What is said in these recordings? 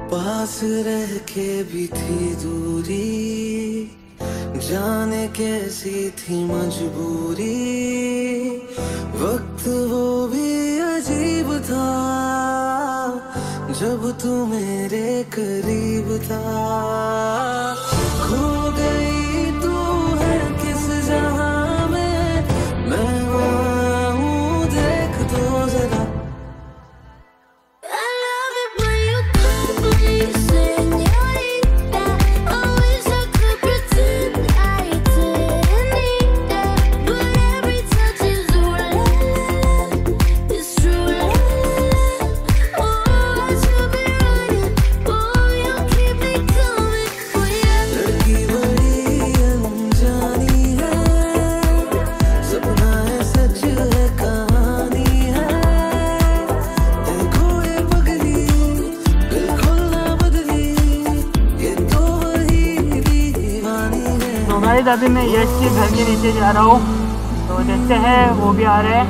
पास रह के भी थी दूरी, जाने कैसी थी मजबूरी। वक्त वो भी अजीब था जब तू मेरे करीब था। खो गई तू है किस जहां में, मैं वहां हूँ देख तो जरा। अभी मैं यश के घर के नीचे जा रहा हूँ, तो देखते हैं वो भी आ रहे हैं।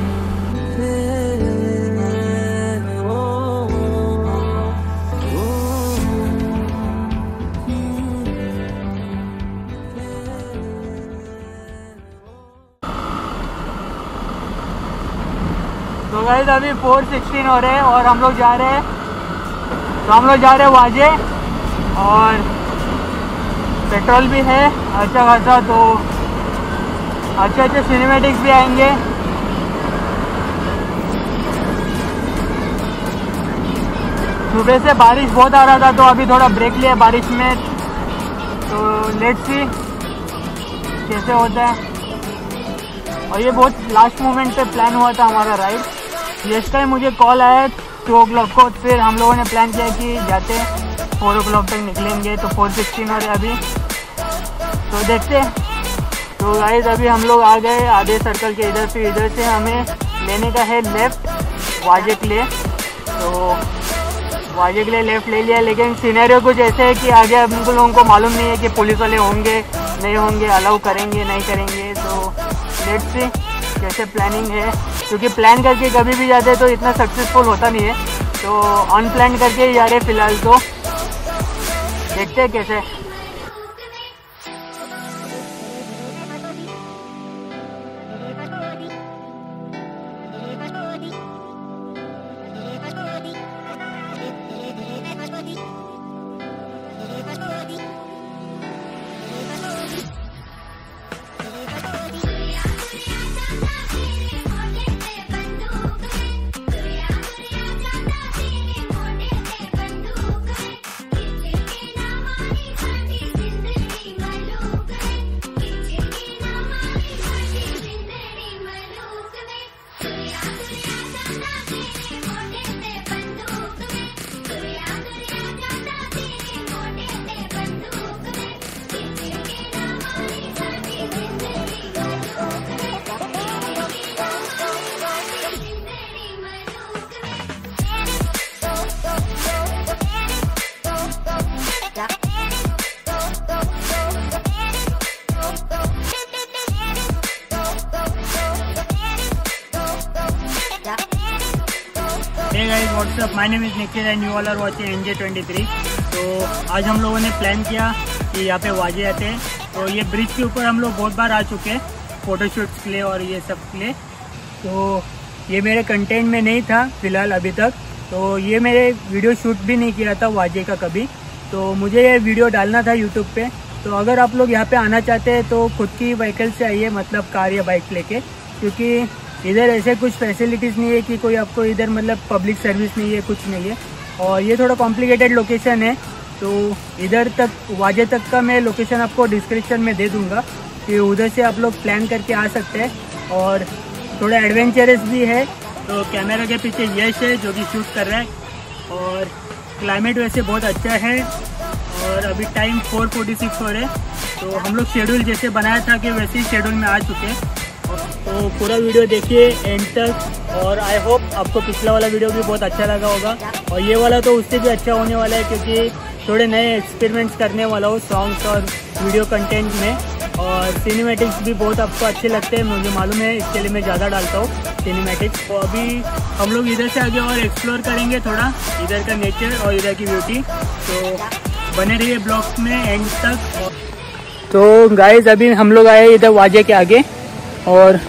तो गाइस अभी 4:16 हो रहे हैं और हम लोग जा रहे हैं, वाजे, और पेट्रोल भी है अच्छा खासा, तो अच्छे सिनेमैटिक्स भी आएंगे। सुबह से बारिश बहुत आ रहा था, तो अभी थोड़ा ब्रेक लिया बारिश में, तो लेट्स सी कैसे होता है। और ये बहुत लास्ट मोमेंट पे प्लान हुआ था हमारा राइड। इस टाइम मुझे कॉल आया 2 o'clock को, फिर हम लोगों ने प्लान किया कि जाते 4 o'clock तक निकलेंगे, तो 4:16 हो रहे अभी, तो देखते। तो गाइस अभी हम लोग आ गए आधे सर्कल के इधर से हमें लेने का है लेफ़्ट वाजे के लिए, तो वाजे के लिए लेफ़्ट ले लिया। लेकिन सिनेरियो कुछ ऐसे है कि आगे हम लोगों को मालूम नहीं है कि पुलिस वाले होंगे नहीं होंगे, अलाउ करेंगे नहीं करेंगे, तो लेट्स सी कैसे प्लानिंग है, क्योंकि प्लान करके कभी भी जाते तो इतना सक्सेसफुल होता नहीं है, तो अनप्लान करके ही जा रहे फिलहाल, तो देखते हैं कैसे। Hey guys, what's up? My name is Nikhil and you all are watching NJ23। तो आज हम लोगों ने प्लान किया कि यहाँ पे वाजे आते हैं, तो ये ब्रिज के ऊपर हम लोग बहुत बार आ चुके हैं फ़ोटोशूट्स के लिए और ये सब के लिए, तो ये मेरे कंटेंट में नहीं था फ़िलहाल अभी तक, तो ये मेरे वीडियो शूट भी नहीं किया था वाजे का कभी, तो मुझे ये वीडियो डालना था यूट्यूब पे। तो अगर आप लोग यहाँ पे आना चाहते हैं तो खुद की व्हीकल से आइए, मतलब कार या बाइक लेके, क्योंकि इधर ऐसे कुछ फैसिलिटीज़ नहीं है कि कोई आपको इधर मतलब पब्लिक सर्विस नहीं है, कुछ नहीं है, और ये थोड़ा कॉम्प्लिकेटेड लोकेशन है। तो इधर तक वाजे तक का मैं लोकेशन आपको डिस्क्रिप्शन में दे दूँगा, कि उधर से आप लोग प्लान करके आ सकते हैं, और थोड़ा एडवेंचरस भी है। तो कैमरा के पीछे यश है जो कि शूट कर रहा है, और क्लाइमेट वैसे बहुत अच्छा है, और अभी टाइम 4:46 हो रहे हैं, तो हम लोग शेड्यूल जैसे बनाया था कि वैसे ही शेड्यूल में आ चुके हैं। तो पूरा वीडियो देखिए एंड तक, और आई होप आपको पिछला वाला वीडियो भी बहुत अच्छा लगा होगा, और ये वाला तो उससे भी अच्छा होने वाला है, क्योंकि थोड़े नए एक्सपेरिमेंट्स करने वाला हूँ सॉन्ग्स और वीडियो कंटेंट में, और सिनेमैटिक्स भी बहुत आपको अच्छे लगते हैं, मुझे मालूम है, इसके लिए मैं ज़्यादा डालता हूँ सिनेमैटिक्स। तो अभी हम लोग इधर से आगे और एक्सप्लोर करेंगे थोड़ा इधर का नेचर और इधर की ब्यूटी। तो बने रहिए ब्लॉग्स में एंड तक। तो गाइज अभी हम लोग आए इधर वाजे के आगे और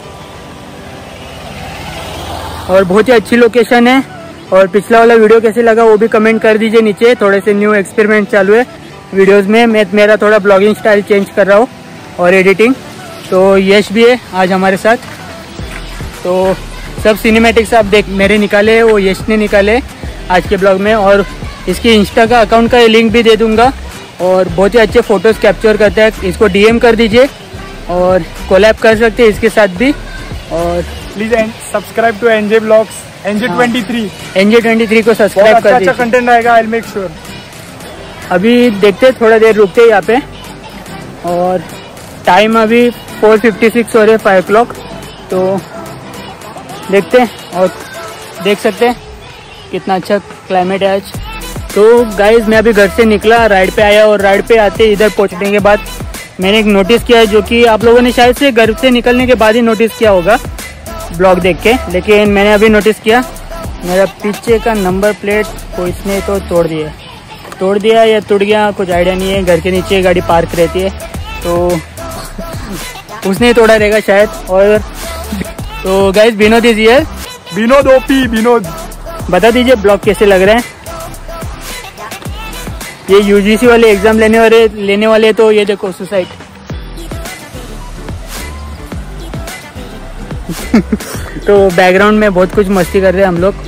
बहुत ही अच्छी लोकेशन है। और पिछला वाला वीडियो कैसे लगा वो भी कमेंट कर दीजिए नीचे। थोड़े से न्यू एक्सपेरिमेंट चालू है वीडियोस में। मैं मेरा थोड़ा ब्लॉगिंग स्टाइल चेंज कर रहा हूँ और एडिटिंग। तो यश भी है आज हमारे साथ। तो सब सिनेमैटिक्स आप देख मेरे निकाले वो यश ने निकाले आज के ब्लॉग में। और इसकी इंस्टा का अकाउंट का लिंक भी दे दूंगा। और बहुत ही अच्छे फोटोज कैप्चर करता है। इसको डीएम कर दीजिए और कोलैब कर सकते हैं इसके साथ भी। और please subscribe to NJ blogs NJ23 को सब्सक्राइब कर दीजिए। अच्छा कंटेंट आएगा, आई विल मेक श्योर। अभी देखते थोड़ा देर रुकते यहाँ पे। और टाइम अभी 4:56 हो रहे 5 o'clock। तो देखते और देख सकते हैं कितना अच्छा क्लाइमेट है आज। तो गाइज मैं अभी घर से निकला, राइड पे आया और राइड पे आते इधर पहुंचने के बाद मैंने एक नोटिस किया जो कि आप लोगों ने शायद से घर से निकलने के बाद ही नोटिस किया होगा ब्लॉग देख के, लेकिन मैंने अभी नोटिस किया मेरा पीछे का नंबर प्लेट को इसने तो तोड़ दिया या टूट गया, कुछ आइडिया नहीं है। घर के नीचे गाड़ी पार्क रहती है तो उसने ही तोड़ा रहेगा शायद। और तो guys Vinod is here. Vinod OP Vinod, बता दीजिए ब्लॉग कैसे लग रहे हैं। ये यूजीसी वाले एग्जाम लेने वाले तो ये देखो सुसाइड। तो बैकग्राउंड में बहुत कुछ मस्ती कर रहे हैं हम लोग।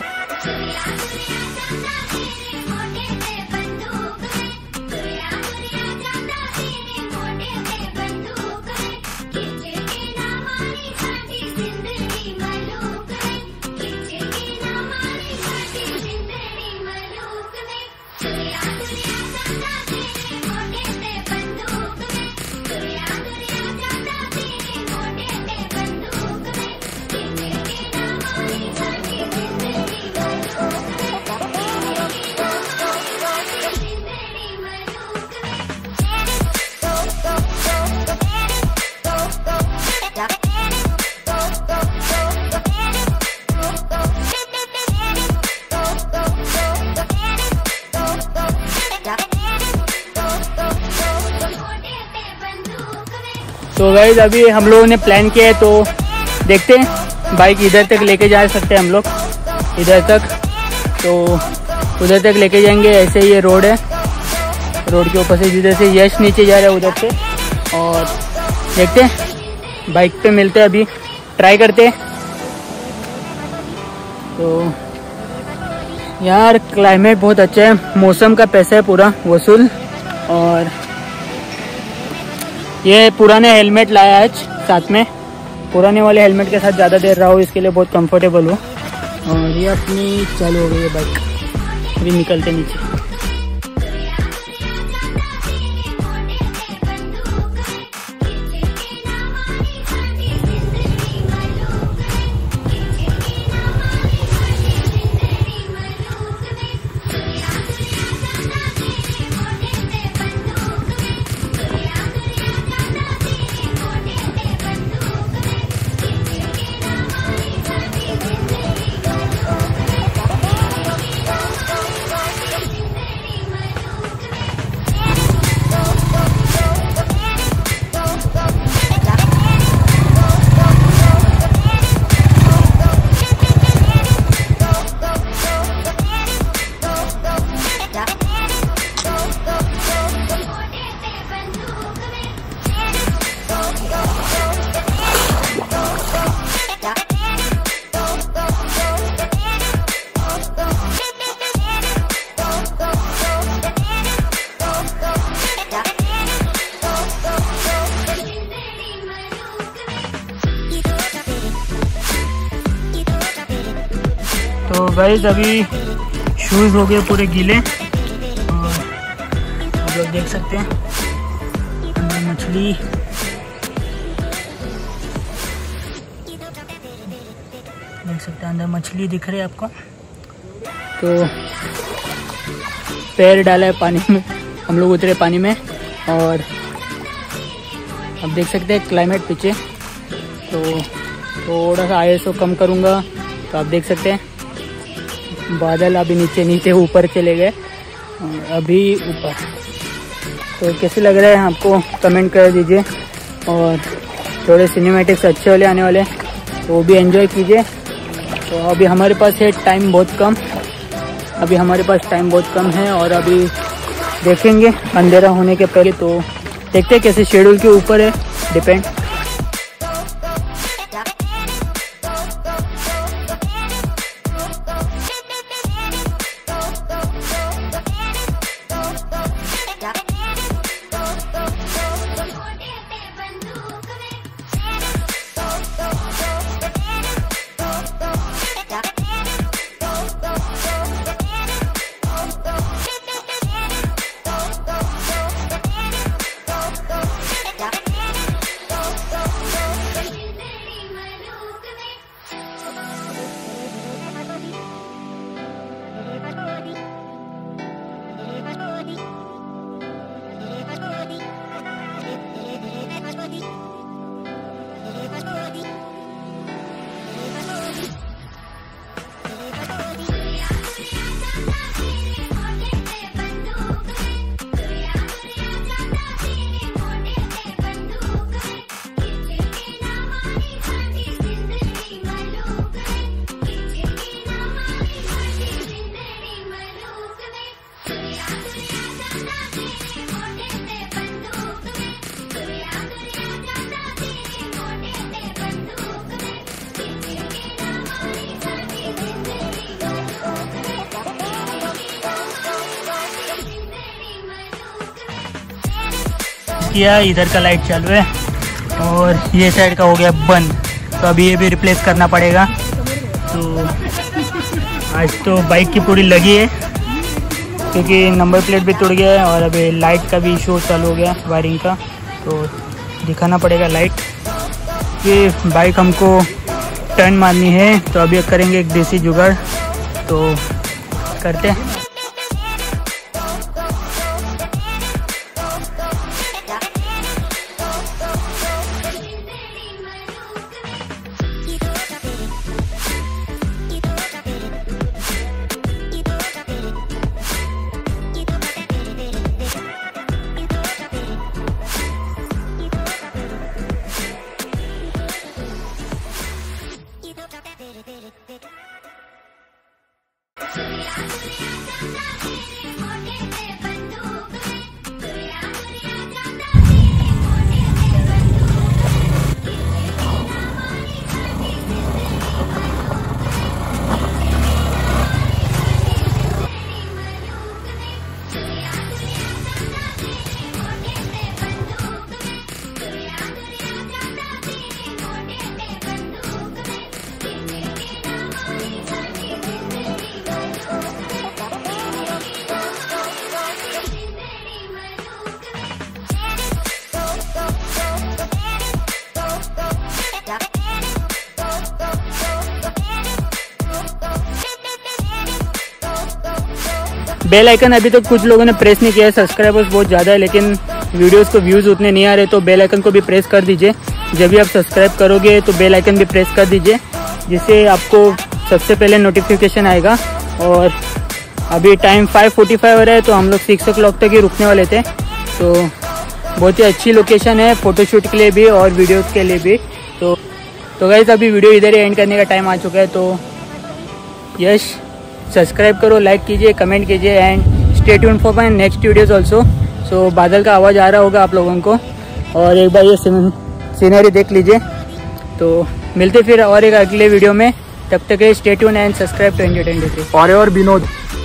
तो गाइस अभी हम लोगों ने प्लान किया है तो देखते हैं। बाइक इधर तक लेके जा सकते हैं हम लोग, इधर तक। तो उधर तक लेके जाएंगे। ऐसे ही ये रोड है, रोड के ऊपर से जिधर से यश नीचे जा रहा है उधर से। और देखते हैं बाइक पे मिलते हैं, अभी ट्राई करते हैं। तो यार क्लाइमेट बहुत अच्छा है, मौसम का पैसा है पूरा वसूल। और ये पुराने हेलमेट लाया आज साथ में, पुराने वाले हेलमेट के साथ ज़्यादा देर रहा हूँ इसके लिए बहुत कंफर्टेबल हो। और ये अपनी चालू हो गई है बाइक, अभी निकलते नीचे। तो गाइस अभी शूज़ हो गए पूरे गीले और आप लोग देख सकते हैं अंदर मछली। देख सकते हैं अंदर मछली दिख रही है आपको। तो पैर डाला है पानी में, हम लोग उतरे पानी में। और अब देख सकते हैं क्लाइमेट पीछे, तो थोड़ा सा ISO कम करूँगा तो आप देख सकते हैं बादल अभी नीचे नीचे ऊपर चले गए। अभी ऊपर। तो कैसे लग रहा है आपको कमेंट कर दीजिए, और थोड़े सिनेमैटिक्स अच्छे वाले आने वाले तो वो भी एंजॉय कीजिए। तो अभी हमारे पास है टाइम बहुत कम, है और अभी देखेंगे अंधेरा होने के पहले। तो देखते हैं कैसे, शेड्यूल के ऊपर है डिपेंड। किया, इधर का लाइट चालू है और ये साइड का हो गया बंद। तो अभी ये भी रिप्लेस करना पड़ेगा। तो आज तो बाइक की पूरी लगी है क्योंकि नंबर प्लेट भी टूट गया है और अभी लाइट का भी इशू चालू हो गया वायरिंग का। तो दिखाना पड़ेगा लाइट। ये बाइक हमको टर्न मारनी है तो अभी करेंगे एक देसी जुगाड़, तो करते हैं। बेल आइकन अभी तक कुछ लोगों ने प्रेस नहीं किया है। सब्सक्राइबर्स बहुत ज़्यादा है लेकिन वीडियोस को व्यूज़ उतने नहीं आ रहे, तो बेल आइकन को भी प्रेस कर दीजिए। जब भी आप सब्सक्राइब करोगे तो बेल आइकन भी प्रेस कर दीजिए, जिससे आपको सबसे पहले नोटिफिकेशन आएगा। और अभी टाइम 5:45 हो रहा है, तो हम लोग 6 o'clock तक ही रुकने वाले थे। तो बहुत ही अच्छी लोकेशन है फ़ोटोशूट के लिए भी और वीडियोज़ के लिए भी। तो गाइस अभी वीडियो इधर ही एंड करने का टाइम आ चुका है। तो यस, सब्सक्राइब करो, लाइक कीजिए, कमेंट कीजिए and stay tune for my next videos also. So बादल का आवाज़ आ रहा होगा आप लोगों को, और एक बार ये सीनरी देख लीजिए। तो मिलते फिर और एक अगले वीडियो में, तब तक stay tune and subscribe to NJ 23 और विनोद।